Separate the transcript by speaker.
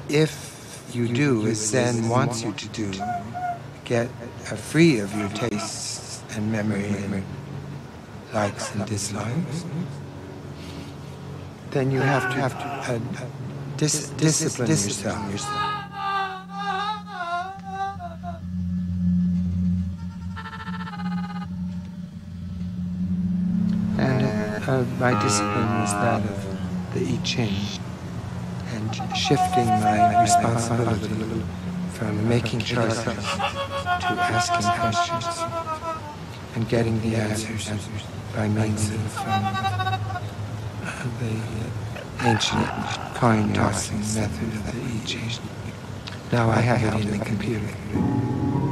Speaker 1: if you do as Zen wants you to do, get free of your tastes and memory and likes and dislikes, then you have to discipline yourself. And my discipline was that of the I Ching, and shifting my responsibility from making choices to asking questions and getting the answers by means of the ancient coin tossing method of the I Ching. Now I have it in the computer.